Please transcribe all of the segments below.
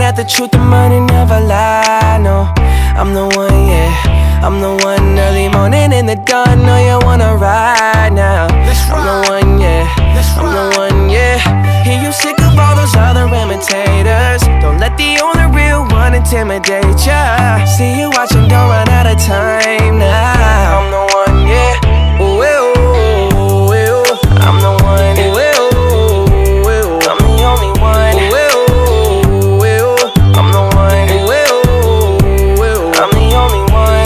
at the truth, the money never lie, no. I'm the one, yeah, I'm the one. Early morning in the dawn, know you wanna ride now. I'm the one, yeah, I'm the one, yeah. Hear you sick of all those other imitators. Don't let the only real one intimidate ya. See you watching, don't run out of time now. I'm the one, yeah, ooh, ooh, ooh. I'm the one, ooh, ooh, ooh. I'm the only one, ooh, ooh, ooh. I'm the one, ooh, ooh, ooh. I'm the only one.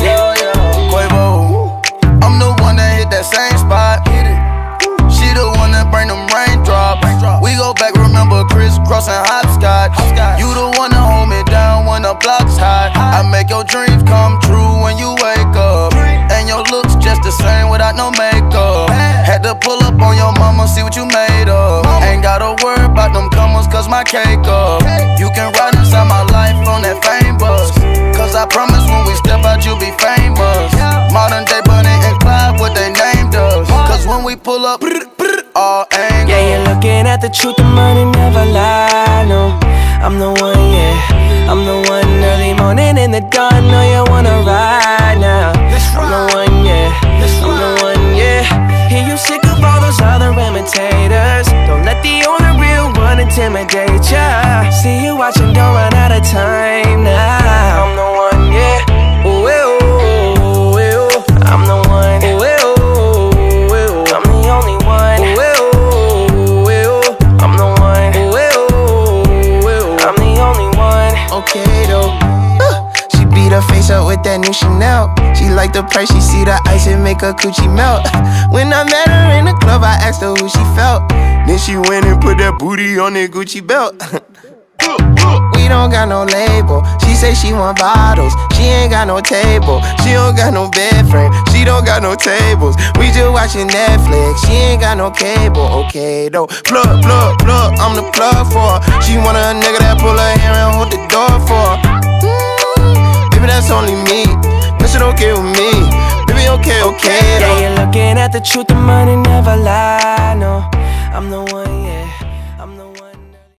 Quavo, I'm the one that hit that same spot. She the one that bring them raindrops. We go back, remember crisscrossing hopscotch. You the one that hold me down when the block's hot. I make your dreams come true when you wake up, and your looks just the same without no makeup. Had to pull up on your mama, see what you made of. Ain't gotta worry about them comers, cause my cake up. You can ride inside my life on that fame bus, cause I promise when we step out you'll be famous. Modern day Bonnie and Clyde, what they named us, cause when we pull up, all angles. Yeah, you're looking at the truth, the money never lie, no. I'm the one, yeah, I'm the one. Early morning in the dawn, know you wanna ride now. I'm the one, yeah, I'm the one, yeah. Hear you sick of all those other imitators. Don't let the only real one intimidate ya. See you watching, don't run out of time now. I'm the one, yeah, ooh, ooh, ooh. I'm the one, ooh, ooh, ooh. I'm the only one, ooh, ooh, ooh. I'm the one, ooh, ooh, ooh. I'm the only one. Okay though, she beat her face up with that new Chanel. She like the price, she see the ice and make her coochie melt. When I met her in the club, I asked her who she felt. Then she went and put that booty on that Gucci belt. We don't got no label. She say she want bottles. She ain't got no table. She don't got no bed frame. She don't got no tables. We just watching Netflix. She ain't got no cable. Okay though, plug, plug, plug. I'm the plug for her. She want a nigga that pull her hair and hold the door for her. Baby, that's only me. That shit okay with me. Baby, okay, okay though. Yeah, you're looking at the truth, the money never lie, no. I'm the one, yeah, I'm the one.